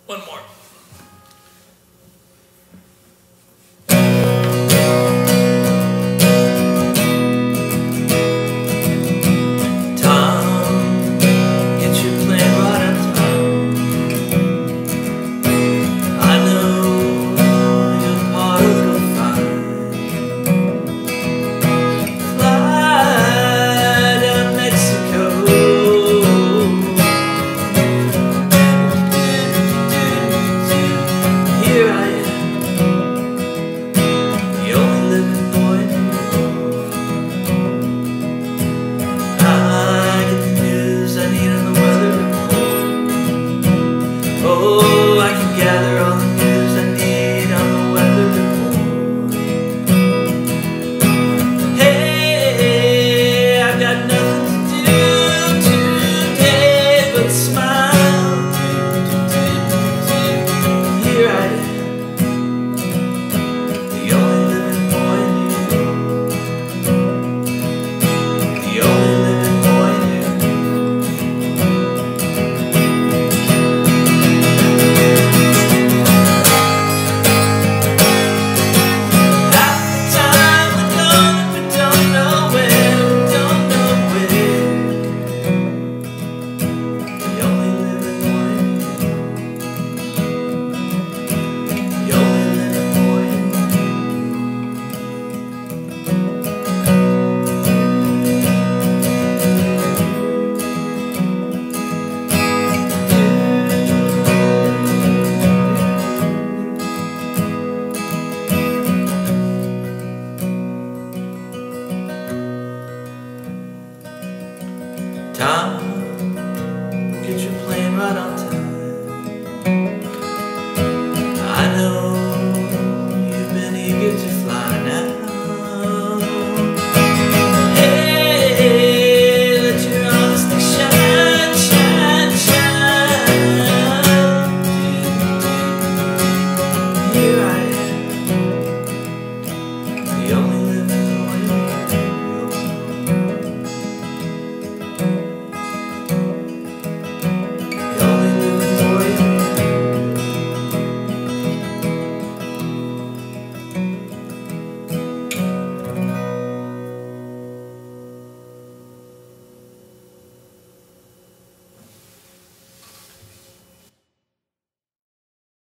One more. Tom, get your plane right on time. I know your heart will find. Fly down Mexico. Here I am, the only living boy in the world. I get the news I need on the weather report. Oh, I can gather all the